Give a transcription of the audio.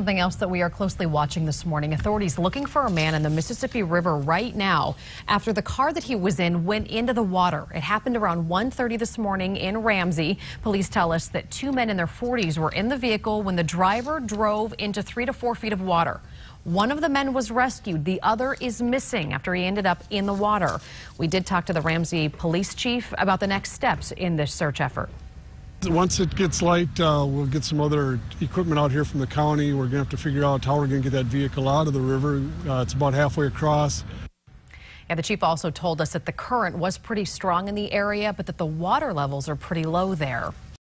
Something else that we are closely watching this morning. Authorities looking for a man in the Mississippi River right now after the car that he was in went into the water. It happened around 1:30 this morning in Ramsey. Police tell us that two men in their 40s were in the vehicle when the driver drove into 3 to 4 feet of water. One of the men was rescued. The other is missing after he ended up in the water. We did talk to the Ramsey police chief about the next steps in this search effort. Once it gets light, we'll get some other equipment out here from the county. We're going to have to figure out how we're going to get that vehicle out of the river. It's about halfway across. Yeah, the chief also told us that the current was pretty strong in the area, but that the water levels are pretty low there.